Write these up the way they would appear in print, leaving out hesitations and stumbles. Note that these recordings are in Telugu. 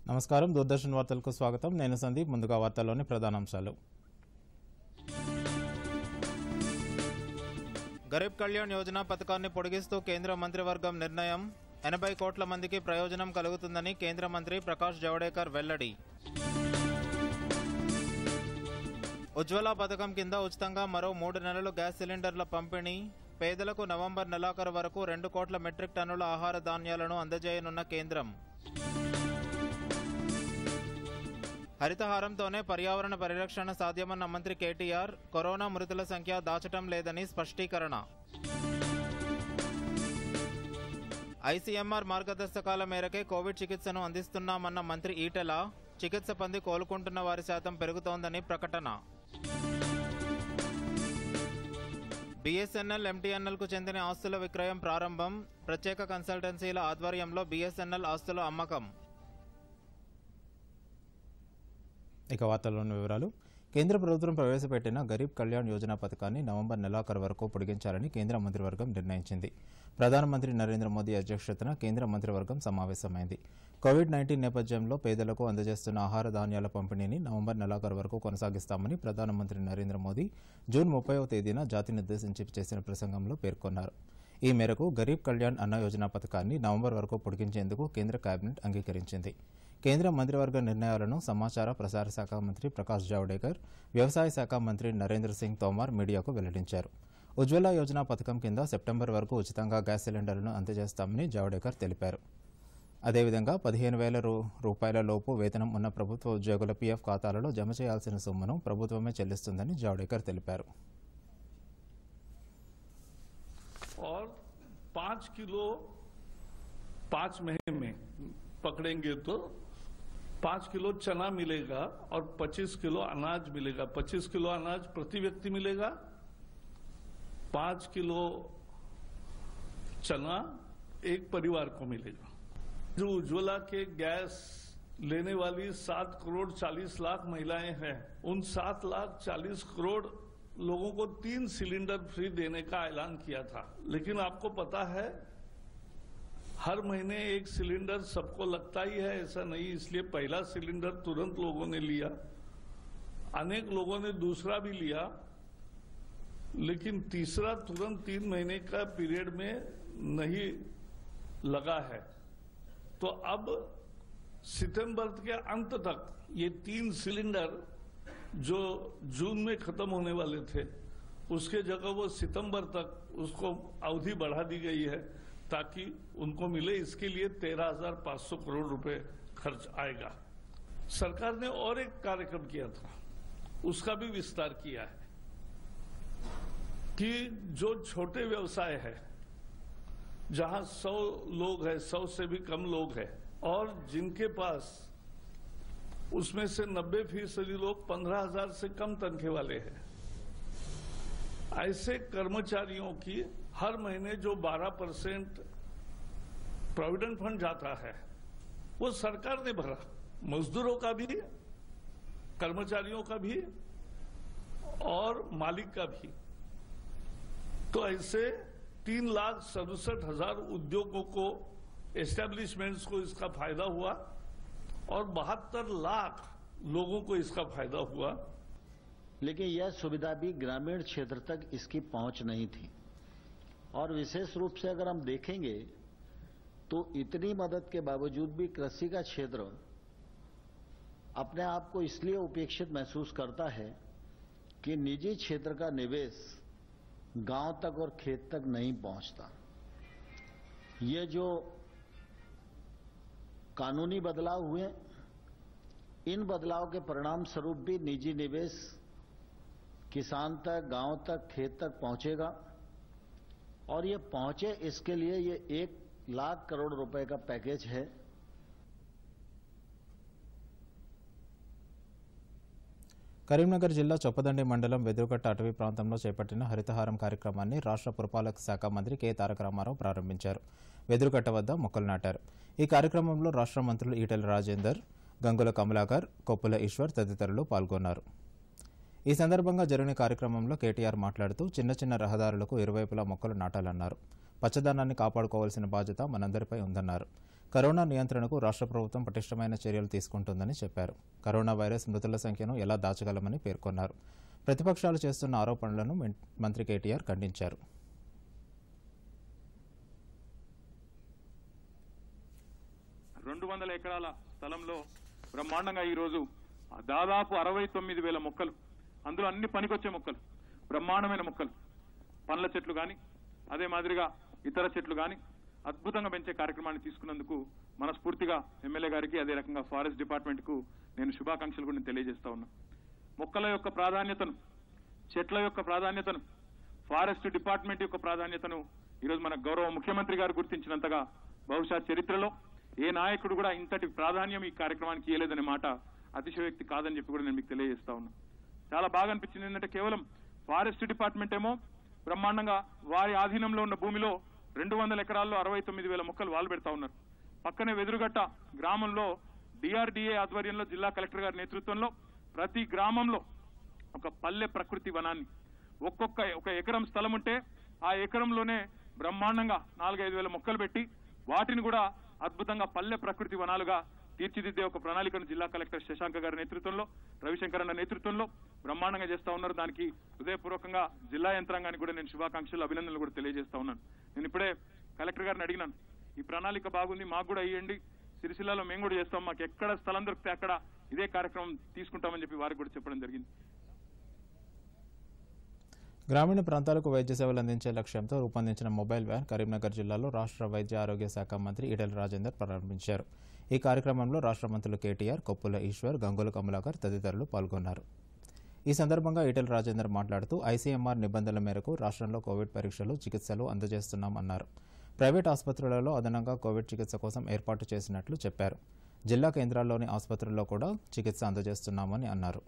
నమస్కారం దూరదర్శన్ వార్తలకు స్వాగతం నేను సందీప్ ముందుగా వార్తల్లోని ప్రధానాంశాలు గరీబ్ కళ్యాణ్ యోజన పథకాన్ని పొడిగిస్తూ కేంద్ర మంత్రివర్గం నిర్ణయం 80 కోట్ల మందికి ప్రయోజనం కలుగుతుందని కేంద్ర మంత్రి ప్రకాష్ జవడేకర్ వెల్లడి ఉజ్వల పథకం కింద ఉచితంగా మరో 3 నెలలు గ్యాస్ సిలిండర్ల పంపిణీ పేదలకు నవంబర్ నెలాఖరు వరకు 2 కోట్ల మెట్రిక్ టన్నుల ఆహార ధాన్యాలను అందజేయనున్న కేంద్రం హరితహారంతోనే పర్యావరణ పరిరక్షణ సాధ్యమన్న మంత్రి కేటీఆర్ కరోనా మృతుల సంఖ్య దాచటం లేదని స్పష్టీకరణ ఐసీఎంఆర్ మార్గదర్శకాల మేరకే కోవిడ్ చికిత్సను అందిస్తున్నామన్న మంత్రి ఈటెల చికిత్స పొంది కోలుకుంటున్న వారి శాతం పెరుగుతోందని ప్రకటన బీఎస్ఎన్ఎల్ ఎంటీఎన్ఎల్కు చెందిన ఆస్తుల విక్రయం ప్రారంభం ప్రత్యేక కన్సల్టెన్సీల ఆధ్వర్యంలో బీఎస్ఎన్ఎల్ ఆస్తుల అమ్మకం ఇక వార్తల్లోని వివరాలు కేంద్ర ప్రభుత్వం ప్రవేశపెట్టిన గరీబ్ కళ్యాణ్ యోజన పథకాన్ని నవంబర్ నెలాఖరు వరకు పొడిగించాలని కేంద్ర మంత్రివర్గం నిర్ణయించింది. ప్రధానమంత్రి నరేంద్ర మోదీ అధ్యక్షతన కేంద్ర మంత్రివర్గం సమావేశమైంది. కోవిడ్-19 నేపథ్యంలో పేదలకు అందజేస్తున్న ఆహార ధాన్యాల పంపిణీని నవంబర్ నెలాఖరు వరకు కొనసాగిస్తామని ప్రధానమంత్రి నరేంద్ర మోదీ జూన్ 30వ తేదీన జాతినుద్దేశించి చేసిన ప్రసంగంలో పేర్కొన్నారు. ఈ మేరకు గరీబ్ కళ్యాణ్ అన్న యోజన పథకాన్ని నవంబర్ వరకు పొడిగించేందుకు కేంద్ర కేబినెట్ అంగీకరించింది. కేంద్ర మంత్రివర్గ నిర్ణయాలను సమాచార ప్రసార శాఖ మంత్రి ప్రకాష్ జావడేకర్, వ్యవసాయ శాఖ మంత్రి నరేంద్ర సింగ్ తోమర్ మీడియాకు వెల్లడించారు. ఉజ్వల యోజన పథకం కింద సెప్టెంబర్ వరకు ఉచితంగా గ్యాస్ సిలిండర్లను అందజేస్తామని జావడేకర్ తెలిపారు. అదేవిధంగా 15,000 రూపాయల లోపు వేతనం ఉన్న ప్రభుత్వ ఉద్యోగుల పీఎఫ్ ఖాతాలలో జమ చేయాల్సిన సొమ్మును ప్రభుత్వమే చెల్లిస్తుందని జావడేకర్ తెలిపారు. 5 किलो 5 महीने में पकड़ेंगे तो 5 किलो चना मिलेगा और 25 किलो अनाज मिलेगा। 25 किलो अनाज प्रति व्यक्ति मिलेगा। 5 किलो चना एक परिवार को मिलेगा। जो उज्ज्वला के गैस लेने वाली 7 करोड़ 40 लाख महिलाएं हैं, उन 7 लाख 40 करोड़ लोगों को 3 सिलेंडर फ्री देने का ऐलान किया था। लेकिन आपको पता है हर महीने एक सिलेंडर सबको लगता ही है, ऐसा नहीं। इसलिए पहला सिलेंडर तुरंत लोगों ने लिया, अनेक लोगों ने दूसरा भी लिया, लेकिन तीसरा तुरंत 3 महीने का पीरियड में नहीं लगा है। तो अब सितंबर के अंत तक ये 3 सिलेंडर जो जून में खत्म होने वाले थे, उसके जगह वो सितंबर तक उसको अवधि बढ़ा दी गई है ताकि उनको मिले। इसके लिए 13,500 करोड़ रुपए खर्च आएगा। सरकार ने और एक कार्यक्रम किया था, उसका भी विस्तार किया है कि जो छोटे व्यवसाय है, जहां 100 लोग हैं, 100 से भी कम लोग हैं, और जिनके पास उसमें से 90% लोग 15,000 से कम तनख्वाह वाले हैं, ऐसे कर्मचारियों की हर महीने जो 12% प्रोविडेंट फंड जाता है वो सरकार ने भरा, मजदूरों का भी, कर्मचारियों का भी और मालिक का भी। तो ऐसे 3,67,000 उद्योगों को, एस्टेब्लिशमेंट्स को इसका फायदा हुआ और 72 लाख लोगों को इसका फायदा हुआ। लेकिन यह सुविधा भी ग्रामीण क्षेत्र तक इसकी पहुंच नहीं थी। और विशेष रूप से अगर हम देखेंगे तो इतनी मदद के बावजूद भी कृषि का क्षेत्र अपने आप को इसलिए उपेक्षित महसूस करता है कि निजी क्षेत्र का निवेश गांव तक और खेत तक नहीं पहुंचता। ये जो कानूनी बदलाव हुए, इन बदलाव के परिणाम स्वरूप भी निजी निवेश किसान तक, गांव तक, खेत तक पहुंचेगा। और ये पहुंचे इसके लिए ये 1 लाख करोड़ रुपए का पैकेज है। కరీంనగర్ జిల్లా చొప్పదండి మండలం వెదురుగట్ట అటవీ ప్రాంతంలో చేపట్టిన హరితహారం కార్యక్రమాన్ని రాష్ట్ర పురపాలక శాఖ మంత్రి కె తారక రామారావు ప్రారంభించారు. వెదురుగట్ట వద్ద మొక్కలు నాటారు. ఈ కార్యక్రమంలో రాష్ట్ర మంత్రులు ఈటెల రాజేందర్, గంగుల కమలాకర్, కొప్పుల ఈశ్వర్ తదితరులు పాల్గొన్నారు. ఈ సందర్భంగా జరిగిన కార్యక్రమంలో కేటీఆర్ మాట్లాడుతూ చిన్న చిన్న రహదారులకు ఇరువైపులా మొక్కలు నాటాలన్నారు. పచ్చదనాన్ని కాపాడుకోవాల్సిన బాధ్యత మనందరిపై ఉందన్నారు. కరోనా నియంత్రణకు రాష్ట్ర ప్రభుత్వం పటిష్టమైన చర్యలు తీసుకుంటుందని చెప్పారు. కరోనా వైరస్ మృతుల సంఖ్యను ఎలా దాచగలమని పేర్కొన్నారు. ప్రతిపక్షాలు చేస్తున్న ఆరోపణలను మంత్రి కేటీఆర్ ఖండించారు. ఎకరాల స్థలంలో బ్రహ్మాండంగా ఈరోజు దాదాపు 69,000 మొక్కలు, అందులో అన్ని పనికొచ్చే మొక్కలు, బ్రహ్మాండమైన మొక్కలు, పండ్ల చెట్లు కానీ అదే మాదిరిగా ఇతర చెట్లు కానీ అద్భుతంగా పెంచే కార్యక్రమాన్ని తీసుకున్నందుకు మనస్ఫూర్తిగా ఎమ్మెల్యే గారికి అదే రకంగా ఫారెస్ట్ డిపార్ట్మెంట్ కు నేను శుభాకాంక్షలు కూడా తెలియజేస్తా ఉన్నా. మొక్కల యొక్క ప్రాధాన్యతను, చెట్ల యొక్క ప్రాధాన్యతను, ఫారెస్ట్ డిపార్ట్మెంట్ యొక్క ప్రాధాన్యతను ఈరోజు మన గౌరవ ముఖ్యమంత్రి గారు గుర్తించినంతగా బహుశా చరిత్రలో ఏ నాయకుడు కూడా ఇంతటి ప్రాధాన్యం ఈ కార్యక్రమానికి ఇవ్వలేదనే మాట అతిశయోక్తి కాదని చెప్పి కూడా నేను మీకు తెలియజేస్తా ఉన్నా. చాలా బాగా అనిపించింది ఏంటంటే కేవలం ఫారెస్ట్ డిపార్ట్మెంట్ ఏమో బ్రహ్మాండంగా వారి ఆధీనంలో ఉన్న భూమిలో 200 ఎకరాల్లో 69,000 మొక్కలు వాళ్ళు పెడతా ఉన్నారు. పక్కనే వెదురుగట్ట గ్రామంలో డిఆర్డీఏ ఆధ్వర్యంలో జిల్లా కలెక్టర్ గారి నేతృత్వంలో ప్రతి గ్రామంలో ఒక పల్లె ప్రకృతి వనాన్ని ఒక ఎకరం స్థలం ఉంటే ఆ ఎకరంలోనే బ్రహ్మాండంగా 4-5 మొక్కలు పెట్టి వాటిని కూడా అద్భుతంగా పల్లె ప్రకృతి వనాలుగా తీర్చిదిద్దే ఒక ప్రణాళికను జిల్లా కలెక్టర్ శశాంక గారి నేతృత్వంలో, రవిశంకర్ అన్న నేతృత్వంలో బ్రహ్మాండంగా చేస్తా ఉన్నారు. దానికి హృదయపూర్వకంగా జిల్లా యంత్రాంగానికి కూడా నేను శుభాకాంక్షలు, అభినందనలు కూడా తెలియజేస్తా ఉన్నాను. నేను ఇప్పుడే కలెక్టర్ గారిని అడిగినాను, ఈ ప్రణాళిక బాగుంది, మాకు కూడా ఇవ్వండి, సిరిసిల్లాలో మేము కూడా చేస్తాం, మాకు ఎక్కడ స్థలం దొరికితే అక్కడ ఇదే కార్యక్రమం తీసుకుంటామని చెప్పి వారికి కూడా చెప్పడం జరిగింది. గ్రామీణ ప్రాంతాలకు వైద్య సేవలు అందించే లక్ష్యంతో రూపొందించిన మొబైల్ వ్యాన్ కరీంనగర్ జిల్లాలో రాష్ట్ర వైద్య ఆరోగ్య శాఖ మంత్రి ఈటెల రాజేందర్ ప్రారంభించారు. ఈ కార్యక్రమంలో రాష్ట్ర మంత్రులు కేటీఆర్, కొప్పుల ఈశ్వర్, గంగుల కమలాకర్ తదితరులు పాల్గొన్నారు. ఈ సందర్భంగా ఈటెల రాజేందర్ మాట్లాడుతూ ఐసీఎంఆర్ నిబంధనల మేరకు రాష్ట్రంలో కోవిడ్ పరీక్షలు, చికిత్సలు అందజేస్తున్నామన్నారు. ప్రైవేట్ ఆసుపత్రులలో అదనంగా కోవిడ్ చికిత్స కోసం ఏర్పాటు చేసినట్లు చెప్పారు. జిల్లా కేంద్రాల్లోని ఆసుపత్రుల్లో కూడా చికిత్స అందజేస్తున్నామని అన్నారు.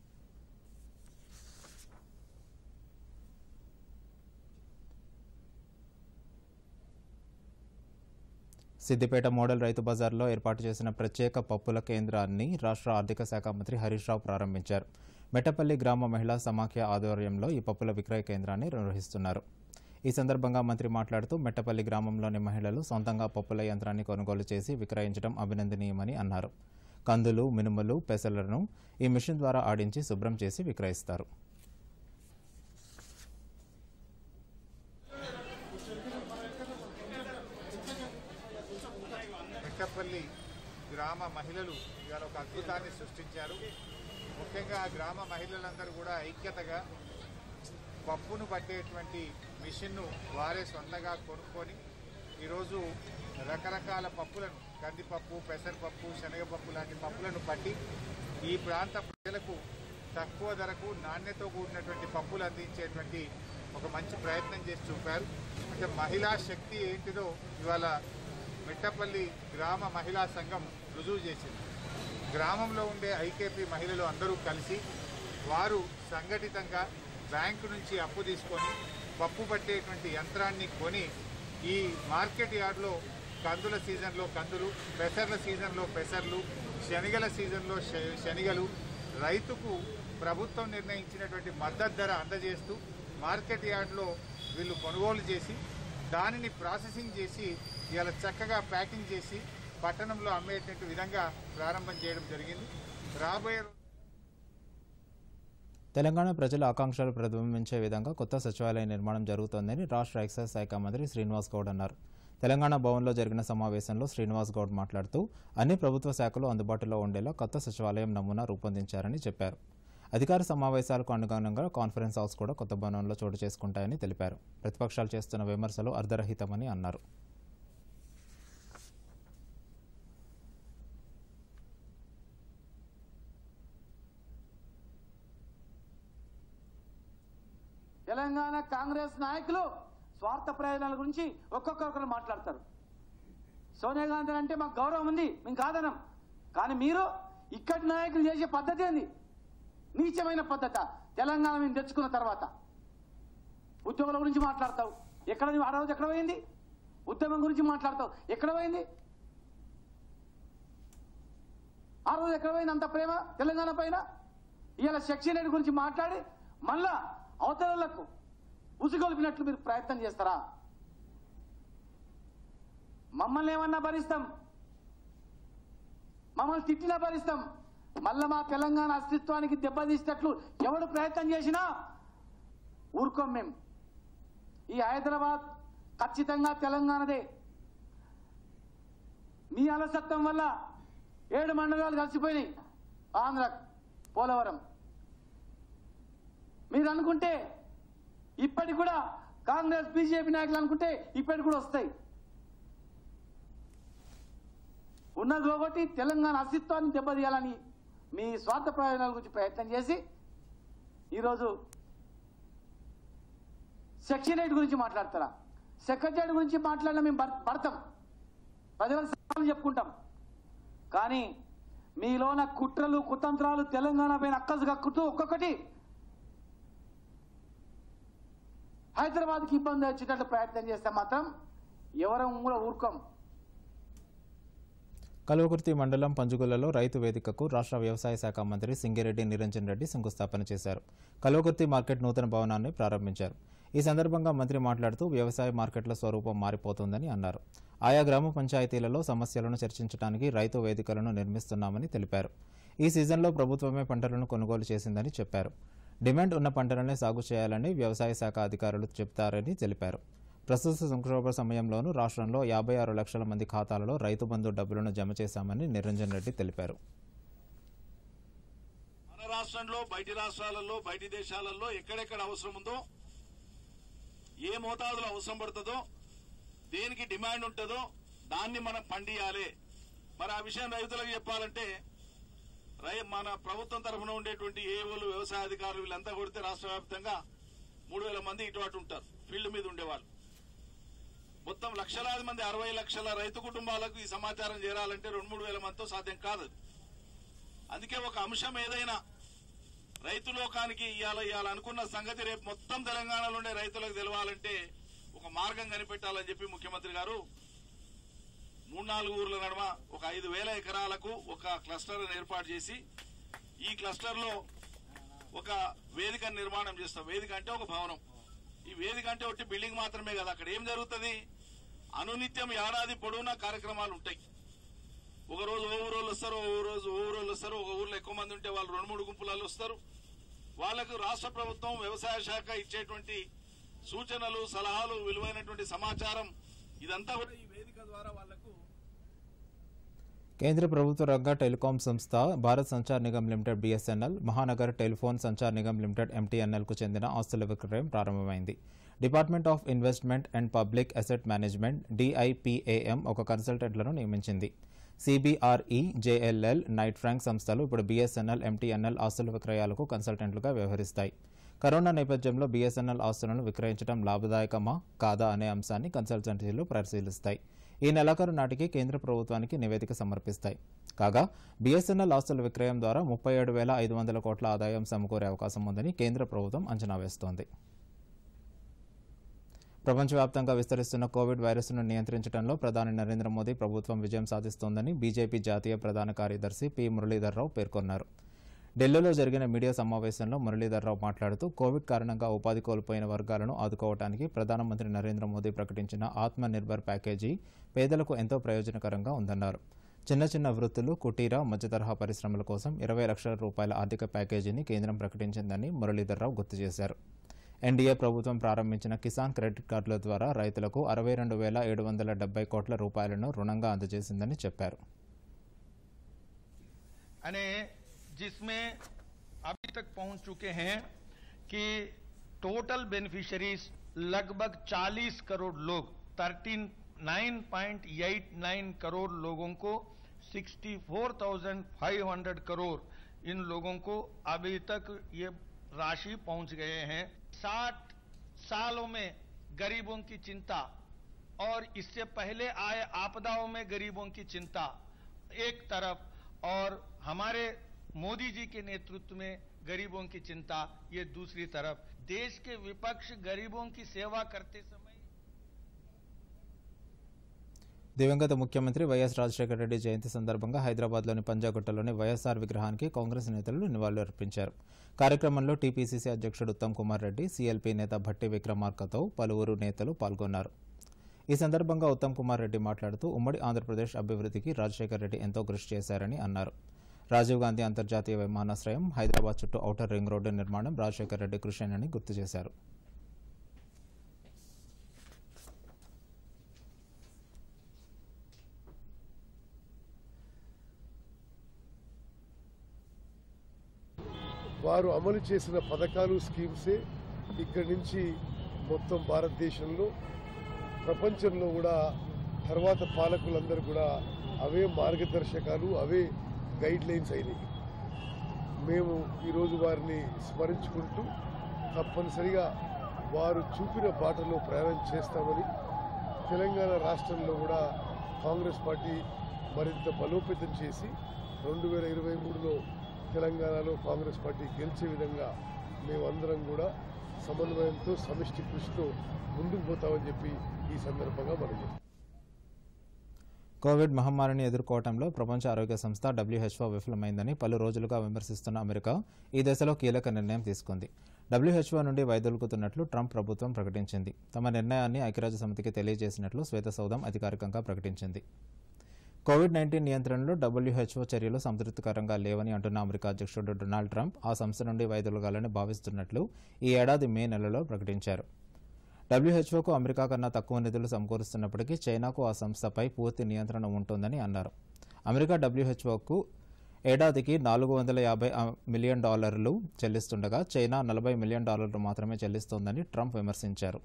సిద్దిపేట మోడల్ రైతు బజార్లో ఏర్పాటు చేసిన ప్రత్యేక పప్పుల కేంద్రాన్ని రాష్ట్ర ఆర్థిక శాఖ మంత్రి హరీష్ రావు ప్రారంభించారు. మెట్టపల్లి గ్రామ మహిళా సమాఖ్య ఆధ్వర్యంలో ఈ పప్పుల విక్రయ కేంద్రాన్ని నిర్వహిస్తున్నారు. ఈ సందర్భంగా మంత్రి మాట్లాడుతూ మెట్టపల్లి గ్రామంలోని మహిళలు సొంతంగా పప్పుల యంత్రాన్ని కొనుగోలు చేసి విక్రయించడం అభినందనీయమని అన్నారు. కందులు, మినుములు, పెసలను ఈ మిషన్ ద్వారా ఆడించి శుభ్రం చేసి విక్రయిస్తారు. మెట్టపల్లి గ్రామ మహిళలు ఇవాళ ఒక అద్భుతాన్ని సృష్టించారు. ముఖ్యంగా గ్రామ మహిళలందరూ కూడా ఐక్యతగా పప్పును పట్టేటువంటి మిషన్ను వారే సొంతంగా కొనుక్కొని ఈరోజు రకరకాల పప్పులను, కందిపప్పు, పెసరపప్పు, శనగపప్పు లాంటి పప్పులను పట్టి ఈ ప్రాంత ప్రజలకు తక్కువ ధరకు నాణ్యతతో కూడినటువంటి పప్పులు అందించేటువంటి ఒక మంచి ప్రయత్నం చేసి చూపారు. అంటే మహిళా శక్తి ఏంటిదో ఇవాళ మెట్టపల్లి గ్రామ మహిళా సంఘం రుజువు చేసింది. గ్రామంలో ఉండే ఐకేపీ మహిళలు అందరూ కలిసి వారు సంఘటితంగా బ్యాంకు నుంచి అప్పు తీసుకొని పప్పు పట్టేటువంటి యంత్రాన్ని కొని ఈ మార్కెట్ యార్డ్లో కందుల సీజన్లో కందులు, పెసర్ల సీజన్లో పెసర్లు, శనగల సీజన్లో శనగలు రైతుకు ప్రభుత్వం నిర్ణయించినటువంటి మద్దతు ధర అందజేస్తూ మార్కెట్ యార్డ్లో వీళ్ళు కొనుగోలు చేసి దానిని ప్రాసెసింగ్ చేసి ఇవాళ చక్కగా ప్యాకింగ్ చేసి పట్టణంలో అమ్మేటువంటి విధంగా ప్రారంభం చేయడం జరిగింది. రాబోయే తెలంగాణ ప్రజల ఆకాంక్షలు ప్రతిబింబించే విధంగా కొత్త సచివాలయ నిర్మాణం జరుగుతోందని రాష్ట్ర ఎక్సైజ్ శాఖ మంత్రి శ్రీనివాస్ గౌడ్ అన్నారు. తెలంగాణ భవన్లో జరిగిన సమావేశంలో శ్రీనివాస్ గౌడ్ మాట్లాడుతూ అన్ని ప్రభుత్వ శాఖలు అందుబాటులో ఉండేలా కొత్త సచివాలయం నమూనా రూపొందించారని చెప్పారు. అధికార సమావేశాలకు అనుగుణంగా కాన్ఫరెన్స్ హౌస్ కూడా కొత్త భవనంలో చోటు చేసుకుంటాయని తెలిపారు. ప్రతిపక్షాలు చేస్తున్న విమర్శలు అర్ధరహితమని అన్నారు. తెలంగాణ కాంగ్రెస్ నాయకులు స్వార్థ ప్రయోజనాల గురించి ఒక్కొక్కరు మాట్లాడతారు. సోనియా గాంధీ అంటే మాకు గౌరవం ఉంది, మేము కాదనం. కానీ మీరు ఇక్కడి నాయకులు చేసే పద్ధతి ఏంది? నీచమైన పద్ధత. తెలంగాణ మేము తెచ్చుకున్న తర్వాత ఉద్యోగుల గురించి మాట్లాడతావు, ఎక్కడ ఆ రోజు ఎక్కడ పోయింది? ఉద్యమం గురించి మాట్లాడతావు, ఎక్కడ పోయింది? ఆ రోజు ఎక్కడ పోయింది అంత ప్రేమ తెలంగాణ పైన? ఇవాళ సెక్షన్ 8 గురించి మాట్లాడి మళ్ళా అవతలకు ఉసిగొల్పినట్లు మీరు ప్రయత్నం చేస్తారా? మమ్మల్ని ఏమన్నా భరిస్తాం, మమ్మల్ని తిట్టినా భరిస్తాం. మళ్ళా మా తెలంగాణ అస్తిత్వానికి దెబ్బతీసేటట్లు ఎవడు ప్రయత్నం చేసినా ఊరుకోం మేము. ఈ హైదరాబాద్ ఖచ్చితంగా తెలంగాణదే. మీ అలసత్వం వల్ల 7 మండలాలు కలిసిపోయినాయి. ఆంధ్ర పోలవరం మీరు అనుకుంటే ఇప్పటికి కూడా కాంగ్రెస్ బీజేపీ నాయకులు అనుకుంటే ఇప్పటికి కూడా వస్తాయి. ఉన్నది ఒకటి తెలంగాణ అస్తిత్వాన్ని దెబ్బతీయాలని మీ స్వార్థ ప్రయోజనాల గురించి ప్రయత్నం చేసి ఈరోజు సెక్షన్ 8 గురించి మాట్లాడతారా? సెక్రటరీ గురించి మాట్లాడినా మేము పడతాం, ప్రజలకు సవాలు చెప్పుకుంటాం. కానీ మీలోన కుట్రలు కుతంత్రాలు తెలంగాణ పైన అక్కసు కక్కుతూ ఒక్కొక్కటి హైదరాబాద్కి ఇబ్బంది వచ్చేటట్టు ప్రయత్నం చేస్తే మాత్రం ఎవరం కూడా ఊరుకోం. కల్వకుర్తి మండలం పంజుగులలో రైతు వేదికకు రాష్ట్ర వ్యవసాయ శాఖ మంత్రి సింగిరెడ్డి నిరంజన్ రెడ్డి శంకుస్థాపన చేశారు. కల్వకుర్తి మార్కెట్ నూతన భవనాన్ని ప్రారంభించారు. ఈ సందర్భంగా మంత్రి మాట్లాడుతూ వ్యవసాయ మార్కెట్ల స్వరూపం మారిపోతుందని అన్నారు. ఆయా గ్రామ పంచాయతీలలో సమస్యలను చర్చించడానికి రైతు వేదికలను నిర్మిస్తున్నామని తెలిపారు. ఈ సీజన్లో ప్రభుత్వమే పంటలను కొనుగోలు చేసిందని చెప్పారు. డిమాండ్ ఉన్న పంటలనే సాగు చేయాలని వ్యవసాయ శాఖ అధికారులు చెబుతారని తెలిపారు. ప్రస్తుత సంక్షోభ సమయంలోనూ రాష్ట్రంలో 56 లక్షల మంది ఖాతాలలో రైతు బంధు డబ్బులను జమ చేశామని నిరంజన్ రెడ్డి తెలిపారు. మన రాష్ట్రంలో బయటి రాష్ట్రాలలో బయటి దేశాలలో ఎక్కడెక్కడ అవసరం ఉందో, ఏ మోతాదులో అవసరం పడుతుందో, దేనికి డిమాండ్ ఉంటుందో దాన్ని మనం పండియాలి. మరి ఆ విషయం రైతులకు చెప్పాలంటే మన ప్రభుత్వం తరఫున ఉండేటువంటి ఏఓలు వ్యవసాయ అధికారులు వీళ్ళంతా కొడితే రాష్ట్ర వ్యాప్తంగా 3000 మంది ఇటువంటి ఉంటారు ఫీల్డ్ మీద ఉండేవాళ్ళు. మొత్తం లక్షలాది మంది 60 లక్షల రైతు కుటుంబాలకు ఈ సమాచారం చేరాలంటే 2-3 వేల మందితో సాధ్యం కాదు. అందుకే ఒక అంశం ఏదైనా రైతు లోకానికి ఇవాళ అనుకున్న సంగతి రేపు మొత్తం తెలంగాణలో ఉండే రైతులకు తెలవాలంటే ఒక మార్గం కనిపెట్టాలని చెప్పి ముఖ్యమంత్రి గారు 3-4 ఊర్ల నడుమ ఒక 5,000 ఎకరాలకు ఒక క్లస్టర్ ఏర్పాటు చేసి ఈ క్లస్టర్ లో ఒక వేదిక నిర్మాణం చేస్తాం. వేదిక అంటే ఒక భవనం. ఈ వేదిక అంటే ఒకటి బిల్డింగ్ మాత్రమే కదా. అక్కడ ఏం జరుగుతుంది? అనునిత్యం ఏడాది పొడవునా కార్యక్రమాలు ఉంటాయి. ఒక రోజు ఓ ఊరోళ్ళు వస్తారు, ఓ రోజు ఓ ఊరోళ్ళు వస్తారు. ఒక ఊర్లో ఎక్కువ మంది ఉంటే వాళ్ళు 2-3 గుంపులలో వస్తారు. వాళ్లకు రాష్ట్ర ప్రభుత్వం వ్యవసాయ శాఖ ఇచ్చేటువంటి సూచనలు, సలహాలు, విలువైనటువంటి సమాచారం ఇదంతా కూడా ఈ వేదిక ద్వారా వాళ్లకు. కేంద్ర ప్రభుత్వ రంగ టెలికాం సంస్థ Bharat Sanchar Nigam limited BSNL, Mahanagar telephone Sanchar Nigam limited MTNLకు చెందిన ఆస్తుల విక్రయం ప్రారంభమైంది. Department of investment and public asset management DIPAM ఒక కన్సల్టెంట్లను నియమించింది. CBRE, JLL, నైట్ ఫ్రాంక్ సంస్థలు ఇప్పుడు BSNL, MTNL ఆస్తుల విక్రయాలకు కన్సల్టెంట్లుగా వ్యవహరిస్తాయి. కరోనా నేపథ్యంలో BSNL ఆస్తులను విక్రయించడం లాభదాయకమా కాదా అనే అంశాన్ని కన్సల్టెన్సీలు పరిశీలిస్తాయి. ఈ నెలాఖరు నాటికి కేంద్ర ప్రభుత్వానికి నివేదిక సమర్పిస్తాయి. కాగా BSNL ఆస్తుల విక్రయం ద్వారా 37,500 కోట్ల ఆదాయం సమకూరే అవకాశం ఉందని కేంద్ర ప్రభుత్వం అంచనా వేస్తోంది. ప్రపంచవ్యాప్తంగా విస్తరిస్తున్న కోవిడ్ వైరస్ను నియంత్రించడంలో ప్రధాని నరేంద్ర మోదీ ప్రభుత్వం విజయం సాధిస్తోందని బీజేపీ జాతీయ ప్రధాన కార్యదర్శి పి. మురళీధర్రావు పేర్కొన్నారు. ఢిల్లీలో జరిగిన మీడియా సమావేశంలో మురళీధర్రావు మాట్లాడుతూ కోవిడ్ కారణంగా ఉపాధి కోల్పోయిన వర్గాలను ఆదుకోవడానికి ప్రధానమంత్రి నరేంద్ర మోదీ ప్రకటించిన ఆత్మ నిర్భర్ ప్యాకేజీ పేదలకు ఎంతో ప్రయోజనకరంగా ఉందన్నారు. చిన్న చిన్న వృత్తులు, కుటీర, మధ్యతరహా పరిశ్రమల కోసం 20 లక్షల రూపాయల ఆర్థిక ప్యాకేజీని కేంద్రం ప్రకటించిందని మురళీధర్రావు గుర్తు చేశారు. ఎన్డీఏ ప్రభుత్వం ప్రారంభించిన కిసాన్ క్రెడిట్ కార్డుల ద్వారా రైతులకు 62,770 కోట్ల రూపాయలను రుణంగా అందజేసిందని చెప్పారు. जिसमें अभी तक पहुंच चुके हैं कि टोटल बेनिफिशियरीज लगभग 40 करोड़ लोग 39.89 करोड़ लोगों को 64,500 करोड़ इन लोगों को अभी तक ये राशि पहुंच गए हैं. 60 सालों में गरीबों की चिंता और इससे पहले आए आपदाओं में गरीबों की चिंता एक तरफ और हमारे मोदी जी के नेतृत्व में गरीबों की चिंता ये दूसरी तरफ. देश के विपक्ष गरीबों की सेवा करते समय దివంగత ముఖ్యమంత్రి వైఎస్ రాజశేఖర రెడ్డి జయంతి సందర్భంగా హైదరాబాద్లోని పంజాగుట్టలోని వైఎస్ఆర్ విగ్రహానికి కాంగ్రెస్ నేతలు నివాళులర్పించారు. కార్యక్రమంలో టీపీసీసీ అధ్యక్షుడు ఉత్తమ్ కుమార్ రెడ్డి, CLP నేత భట్టి విక్రమార్కతో పలువురు నేతలు పాల్గొన్నారు. ఈ సందర్భంగా ఉత్తమ్ కుమార్ రెడ్డి మాట్లాడుతూ ఉమ్మడి ఆంధ్రప్రదేశ్ అభివృద్ధికి రాజశేఖర్ రెడ్డి ఎంతో కృషి చేశారని అన్నారు. రాజీవ్ గాంధీ అంతర్జాతీయ విమానాశ్రయం, హైదరాబాద్ చుట్టూ ఔటర్ రింగ్ రోడ్డు నిర్మాణం రాజశేఖర్ రెడ్డి కృషిని గుర్తు చేశారు. వారు అమలు చేసిన పథకాలు, స్కీమ్సే ఇక్కడి నుంచి మొత్తం భారతదేశంలో, ప్రపంచంలో కూడా తర్వాత పాలకులందరూ కూడా అవే మార్గదర్శకాలు, అవే గైడ్ లైన్స్ అయినాయి. మేము ఈరోజు వారిని స్మరించుకుంటూ తప్పనిసరిగా వారు చూపిన బాటలో ప్రయాణం చేస్తామని, తెలంగాణ రాష్ట్రంలో కూడా కాంగ్రెస్ పార్టీ మరింత బలోపేతం చేసి 2023లో తెలంగాణలో కాంగ్రెస్ పార్టీ గెలిచే విధంగా మేమందరం కూడా సమన్వయంతో, సమిష్టి కృషితో ముందుకు పోతామని చెప్పి ఈ సందర్భంగా మనం కోవిడ్ మహమ్మారిని ఎదుర్కోవడంలో ప్రపంచ ఆరోగ్య సంస్థ WHO విఫలమైందని పలు రోజులుగా విమర్శిస్తున్న అమెరికా ఈ దశలో కీలక నిర్ణయం తీసుకుంది. WHO నుండి వైదొలుగుతున్నట్లు ట్రంప్ ప్రభుత్వం ప్రకటించింది. తమ నిర్ణయాన్ని ఐక్యరాజ్యసమితికి తెలియజేసినట్లు శ్వేతసౌధం అధికారికంగా ప్రకటించింది. కోవిడ్-19 నియంత్రణలో WHO చర్యలు సంతృప్తికరంగా లేవని అంటున్న అమెరికా అధ్యక్షుడు డొనాల్డ్ ట్రంప్ ఆ సంస్థ నుండి వైదొలగాలని భావిస్తున్నట్లు ఈ ఏడాది మే నెలలో ప్రకటించారు. WHOకు అమెరికా కన్నా తక్కువ నిధులు సమకూరుస్తున్నప్పటికీ చైనాకు ఆ సంస్థపై పూర్తి నియంత్రణ ఉంటుందని అన్నారు. అమెరికా WHOకు ఏడాదికి $450 మిలియన్ చెల్లిస్తుండగా చైనా $40 మిలియన్ మాత్రమే చెల్లిస్తోందని ట్రంప్ విమర్శించారు.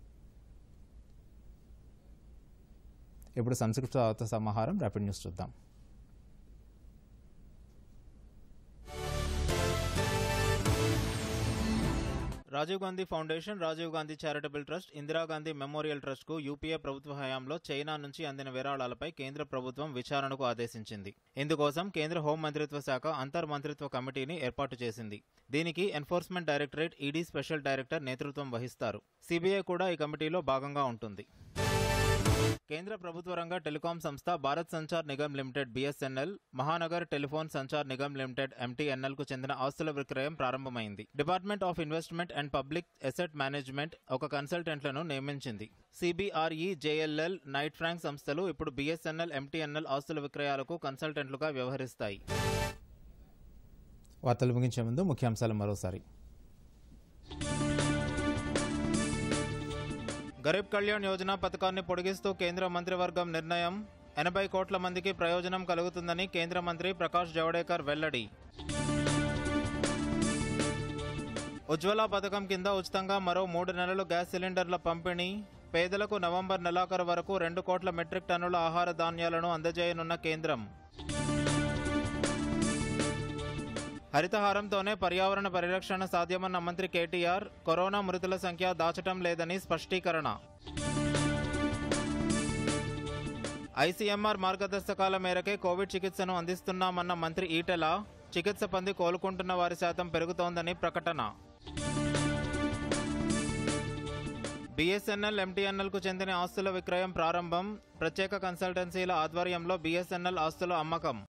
ఇప్పుడు సంక్షిప్త వార్త సమాహారం ర్యాపిడ్ న్యూస్ చూద్దాం. Rajiv Gandhi foundation, Rajiv Gandhi charitable trust, Indira Gandhi memorial ట్రస్ట్కు యూపీఏ ప్రభుత్వ హయాంలో చైనా నుంచి అందిన విరాళాలపై కేంద్ర ప్రభుత్వం విచారణకు ఆదేశించింది. ఇందుకోసం కేంద్ర హోం మంత్రిత్వ శాఖ అంతర్ మంత్రిత్వ కమిటీని ఏర్పాటు చేసింది. దీనికి enforcement directorate ED special director నేతృత్వం వహిస్తారు. సిబిఐ కూడా ఈ కమిటీలో భాగంగా ఉంటుంది. కేంద్ర ప్రభుత్వ రంగ టెలికాం సంస్థ Bharat Sanchar Nigam limited BSNL, Mahanagar telephone Sanchar Nigam limited MTNLకు చెందిన ఆస్తుల విక్రయం ప్రారంభమైంది. Department of investment and public asset management ఒక కన్సల్టెంట్లను నియమించింది. CBRE, JLL, నైట్ ఫ్రాంక్ సంస్థలు ఇప్పుడు BSNL, MTNL ఆస్తుల విక్రయాలకు కన్సల్టెంట్లుగా వ్యవహరిస్తాయి. వార్తలు ముగించే ముందు ముఖ్యాంశాలు మరోసారి. గరీబ్ కళ్యాణ్ యోజన పథకాన్ని పొడిగిస్తూ కేంద్ర మంత్రివర్గం నిర్ణయం. 80 కోట్ల మందికి ప్రయోజనం కలుగుతుందని కేంద్ర మంత్రి ప్రకాష్ జవడేకర్ వెల్లడి. ఉజ్వల పథకం కింద ఉచితంగా మరో 3 నెలలు గ్యాస్ సిలిండర్ల పంపిణీ. పేదలకు నవంబర్ నెలాఖరు వరకు 2 కోట్ల మెట్రిక్ టన్నుల ఆహార ధాన్యాలను అందజేయనున్న కేంద్రం. హరితహారంతోనే పర్యావరణ పరిరక్షణ సాధ్యమన్న మంత్రి కేటీఆర్. కరోనా మృతుల సంఖ్య దాచటం లేదని స్పష్టీకరణ. ICMR మార్గదర్శకాల మేరకే కోవిడ్ చికిత్సను అందిస్తున్నామన్న మంత్రి ఈటెల. చికిత్స పొంది కోలుకుంటున్న వారి శాతం పెరుగుతోందని ప్రకటన. BSNL, MTNLకు చెందిన ఆస్తుల విక్రయం ప్రారంభం. ప్రత్యేక కన్సల్టెన్సీల ఆధ్వర్యంలో BSNL ఆస్తుల అమ్మకం.